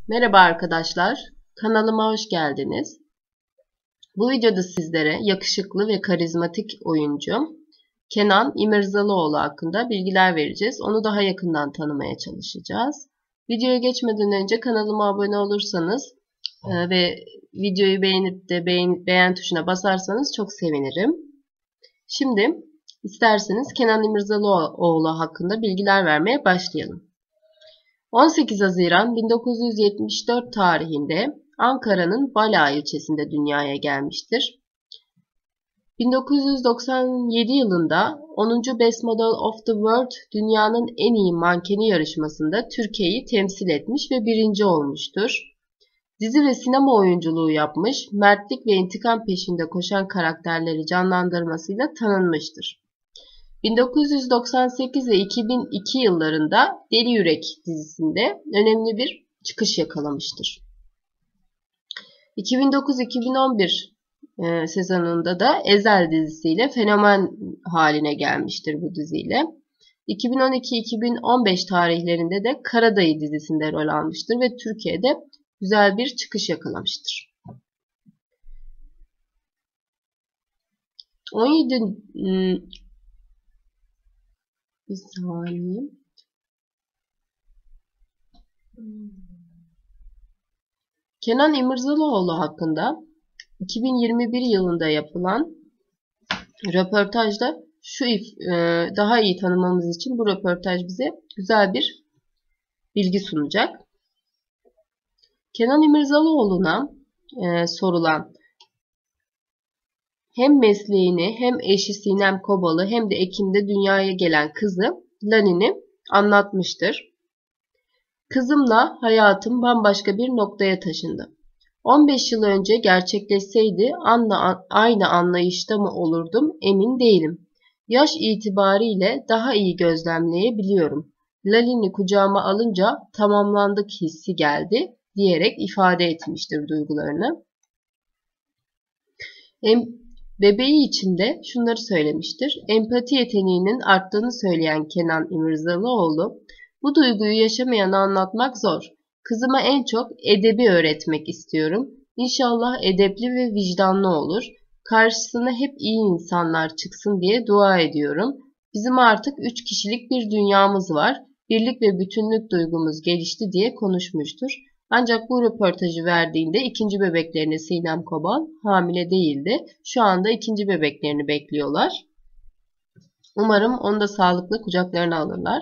Merhaba arkadaşlar, kanalıma hoş geldiniz. Bu videoda sizlere yakışıklı ve karizmatik oyuncu Kenan İmirzalıoğlu hakkında bilgiler vereceğiz. Onu daha yakından tanımaya çalışacağız. Videoya geçmeden önce kanalıma abone olursanız ve videoyu beğenip de beğen tuşuna basarsanız çok sevinirim. Şimdi isterseniz Kenan İmirzalıoğlu hakkında bilgiler vermeye başlayalım. 18 Haziran 1974 tarihinde Ankara'nın Bala ilçesinde dünyaya gelmiştir. 1997 yılında 10. Best Model of the World dünyanın en iyi mankeni yarışmasında Türkiye'yi temsil etmiş ve birinci olmuştur. Dizi ve sinema oyunculuğu yapmış, mertlik ve intikam peşinde koşan karakterleri canlandırmasıyla tanınmıştır. 1998 ve 2002 yıllarında Deli Yürek dizisinde önemli bir çıkış yakalamıştır. 2009-2011 sezonunda da Ezel dizisiyle fenomen haline gelmiştir bu diziyle. 2012-2015 tarihlerinde de Karadayı dizisinde rol almıştır ve Türkiye'de güzel bir çıkış yakalamıştır. 17 Bir saniye. Kenan İmirzalıoğlu hakkında 2021 yılında yapılan röportajda daha iyi tanımamız için bu röportaj bize güzel bir bilgi sunacak. Kenan İmirzalıoğlu'na sorulan hem mesleğini hem eşi Sinem Kobal'ı hem de Ekim'de dünyaya gelen kızı Lani'ni anlatmıştır. Kızımla hayatım bambaşka bir noktaya taşındı. 15 yıl önce gerçekleşseydi aynı anlayışta mı olurdum emin değilim. Yaş itibariyle daha iyi gözlemleyebiliyorum. Lali'ni kucağıma alınca tamamlandık hissi geldi diyerek ifade etmiştir duygularını. Bebeği için de şunları söylemiştir. Empati yeteneğinin arttığını söyleyen Kenan İmirzalıoğlu, bu duyguyu yaşamayanı anlatmak zor. Kızıma en çok edebi öğretmek istiyorum. İnşallah edepli ve vicdanlı olur. Karşısına hep iyi insanlar çıksın diye dua ediyorum. Bizim artık 3 kişilik bir dünyamız var. Birlik ve bütünlük duygumuz gelişti diye konuşmuştur. Ancak bu röportajı verdiğinde ikinci bebeklerini Sinem Kobal hamile değildi. Şu anda ikinci bebeklerini bekliyorlar. Umarım onu da sağlıklı kucaklarına alırlar.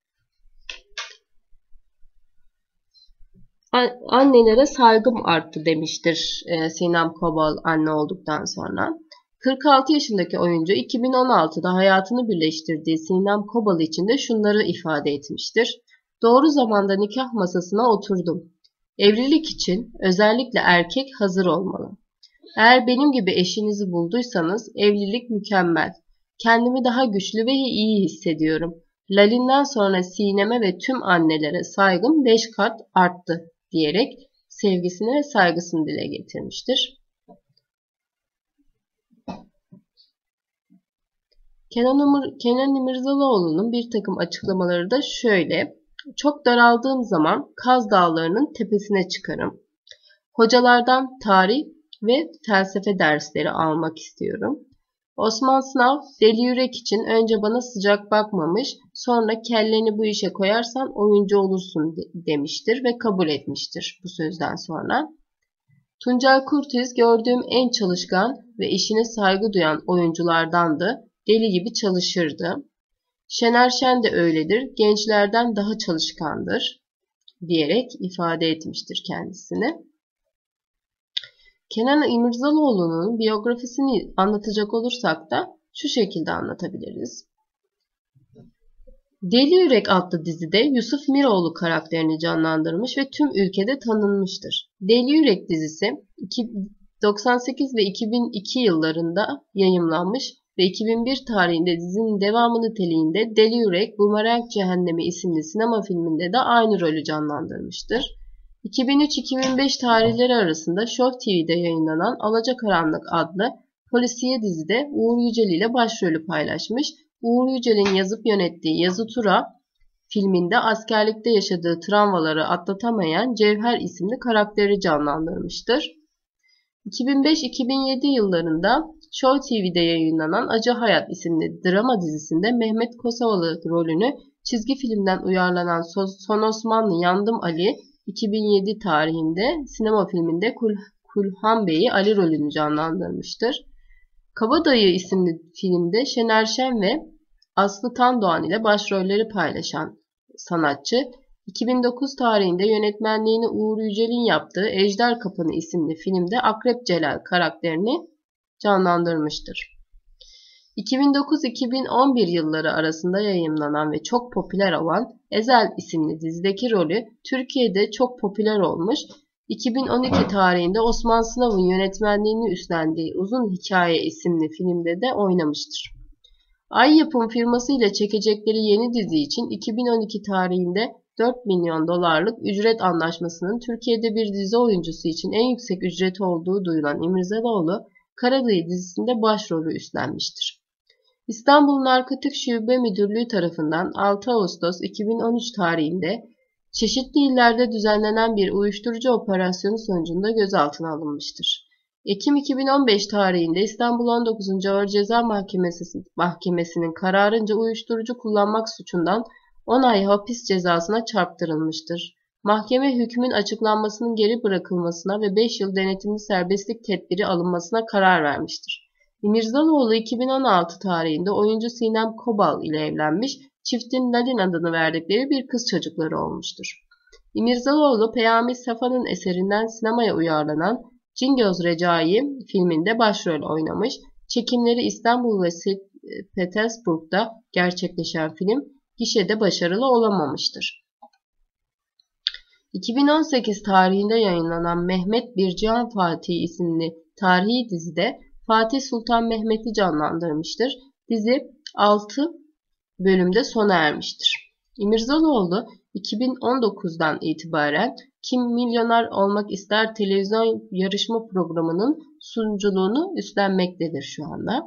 Annelere saygım arttı demiştir Sinem Kobal anne olduktan sonra. 46 yaşındaki oyuncu 2016'da hayatını birleştirdiği Sinem Kobal için de şunları ifade etmiştir. Doğru zamanda nikah masasına oturdum. Evlilik için özellikle erkek hazır olmalı. Eğer benim gibi eşinizi bulduysanız evlilik mükemmel. Kendimi daha güçlü ve iyi hissediyorum. Lalin'den sonra Sinem'e ve tüm annelere saygım 5 kat arttı diyerek sevgisini ve saygısını dile getirmiştir. Kenan İmirzalıoğlu'nun bir takım açıklamaları da şöyle. Çok daraldığım zaman Kaz Dağları'nın tepesine çıkarım. Hocalardan tarih ve felsefe dersleri almak istiyorum. Osman Sınav Deli Yürek için önce bana sıcak bakmamış, sonra kelleni bu işe koyarsan oyuncu olursun demiştir ve kabul etmiştir bu sözden sonra. Tuncel Kurtiz gördüğüm en çalışkan ve işine saygı duyan oyunculardandı. Deli gibi çalışırdı. Şener Şen de öyledir, gençlerden daha çalışkandır diyerek ifade etmiştir kendisini. Kenan İmirzalıoğlu'nun biyografisini anlatacak olursak da şu şekilde anlatabiliriz. Deli Yürek adlı dizide Yusuf Miroğlu karakterini canlandırmış ve tüm ülkede tanınmıştır. Deli Yürek dizisi 98 ve 2002 yıllarında yayımlanmış ve 2001 tarihinde dizinin devamı niteliğinde Deli Yürek Bumerang Cehennemi isimli sinema filminde de aynı rolü canlandırmıştır. 2003-2005 tarihleri arasında Show TV'de yayınlanan Alacakaranlık adlı polisiye dizide Uğur Yücel ile başrolü paylaşmış. Uğur Yücel'in yazıp yönettiği Yazı Tura filminde askerlikte yaşadığı travmaları atlatamayan Cevher isimli karakteri canlandırmıştır. 2005-2007 yıllarında Show TV'de yayınlanan Acı Hayat isimli drama dizisinde Mehmet Kosovalı rolünü çizgi filmden uyarlanan Son Osmanlı Yandım Ali 2007 tarihinde sinema filminde Kulhan Bey'i Ali rolünü canlandırmıştır. Kabadayı isimli filmde Şener Şen ve Aslı Tandoğan ile başrolleri paylaşan sanatçı, 2009 tarihinde yönetmenliğini Uğur Yücel'in yaptığı Ejder Kapanı isimli filmde Akrep Celal karakterini canlandırmıştır. 2009-2011 yılları arasında yayımlanan ve çok popüler olan Ezel isimli dizideki rolü Türkiye'de çok popüler olmuş, 2012 tarihinde Osman Sınav'ın yönetmenliğini üstlendiği Uzun Hikaye isimli filmde de oynamıştır. Ay Yapım firması ile çekecekleri yeni dizi için 2012 tarihinde 4 milyon dolarlık ücret anlaşmasının Türkiye'de bir dizi oyuncusu için en yüksek ücreti olduğu duyulan İmirzalıoğlu, Karadayı dizisinde başrolü üstlenmiştir. İstanbul Narkotik Şube Müdürlüğü tarafından 6 Ağustos 2013 tarihinde çeşitli illerde düzenlenen bir uyuşturucu operasyonu sonucunda gözaltına alınmıştır. Ekim 2015 tarihinde İstanbul 19. Ağır Ceza Mahkemesi'nin kararınca uyuşturucu kullanmak suçundan 10 ay hapis cezasına çarptırılmıştır. Mahkeme hükmün açıklanmasının geri bırakılmasına ve 5 yıl denetimli serbestlik tedbiri alınmasına karar vermiştir. İmirzalıoğlu 2016 tarihinde oyuncu Sinem Kobal ile evlenmiş, çiftin Nadine adını verdikleri bir kız çocukları olmuştur. İmirzalıoğlu, Peyami Safa'nın eserinden sinemaya uyarlanan Cingöz Recai filminde başrol oynamış, çekimleri İstanbul ve Petersburg'da gerçekleşen film, gişede başarılı olamamıştır. 2018 tarihinde yayınlanan Mehmet Bircihan Fatih isimli tarihi dizide Fatih Sultan Mehmet'i canlandırmıştır. Dizi 6 bölümde sona ermiştir. İmirzalıoğlu 2019'dan itibaren Kim Milyoner Olmak İster televizyon yarışma programının sunuculuğunu üstlenmektedir şu anda.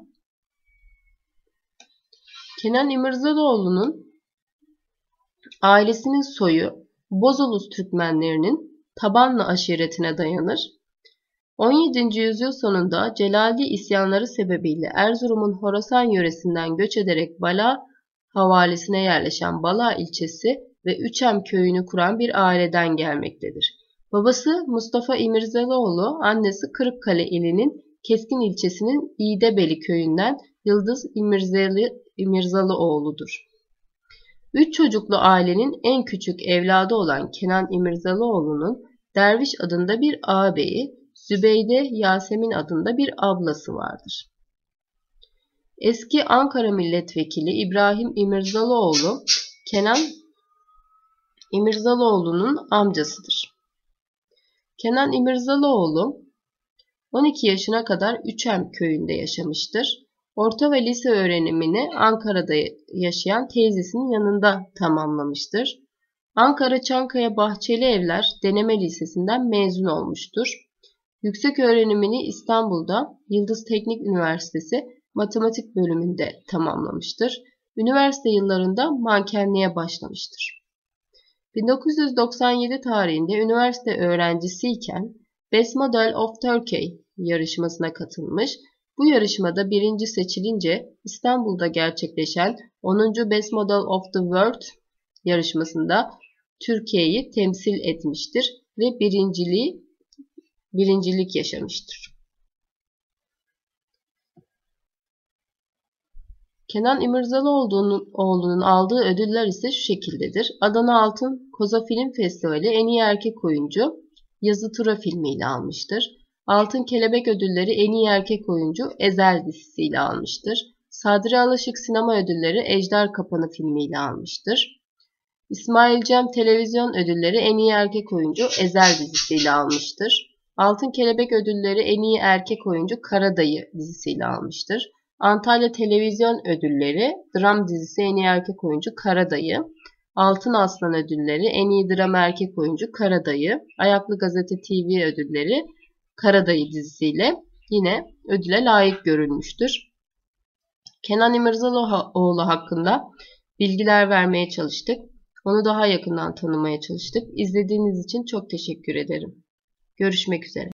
Kenan İmirzalıoğlu'nun ailesinin soyu Bozulus Türkmenlerinin Tabanlı aşiretine dayanır. 17. yüzyıl sonunda Celali isyanları sebebiyle Erzurum'un Horasan yöresinden göç ederek Bala havalisine yerleşen Bala ilçesi ve Üçem köyünü kuran bir aileden gelmektedir. Babası Mustafa İmirzalıoğlu, annesi Kırıkkale ilinin Keskin ilçesinin İğdebeli köyünden Yıldız İmirzalıoğlu'dur. 3 çocuklu ailenin en küçük evladı olan Kenan İmirzalıoğlu'nun Derviş adında bir ağabeyi, Zübeyde Yasemin adında bir ablası vardır. Eski Ankara Milletvekili İbrahim İmirzalıoğlu, Kenan İmirzalıoğlu'nun amcasıdır. Kenan İmirzalıoğlu 12 yaşına kadar Üçem köyünde yaşamıştır. Orta ve lise öğrenimini Ankara'da yaşayan teyzesinin yanında tamamlamıştır. Ankara Çankaya Bahçeli Evler Deneme Lisesi'nden mezun olmuştur. Yüksek öğrenimini İstanbul'da Yıldız Teknik Üniversitesi Matematik bölümünde tamamlamıştır. Üniversite yıllarında mankenliğe başlamıştır. 1997 tarihinde üniversite öğrencisiyken Best Model of Turkey yarışmasına katılmış. Bu yarışmada birinci seçilince İstanbul'da gerçekleşen 10. Best Model of the World yarışmasında Türkiye'yi temsil etmiştir ve birincilik yaşamıştır. Kenan İmirzalıoğlu'nun aldığı ödüller ise şu şekildedir. Adana Altın Koza Film Festivali en iyi erkek oyuncu Yazı Tura filmiyle almıştır. Altın Kelebek ödülleri en iyi erkek oyuncu Ezel dizisiyle almıştır. Sadri Alışık sinema ödülleri Ejder Kapanı filmiyle almıştır. İsmail Cem televizyon ödülleri en iyi erkek oyuncu Ezel dizisiyle almıştır. Altın Kelebek ödülleri en iyi erkek oyuncu Karadayı dizisiyle almıştır. Antalya Televizyon Ödülleri dram dizisi en iyi erkek oyuncu Karadayı. Altın Aslan ödülleri en iyi drama erkek oyuncu Karadayı. Ayaklı Gazete TV ödülleri Karadayı dizisiyle yine ödüle layık görülmüştür. Kenan İmirzalıoğlu hakkında bilgiler vermeye çalıştık. Onu daha yakından tanımaya çalıştık. İzlediğiniz için çok teşekkür ederim. Görüşmek üzere.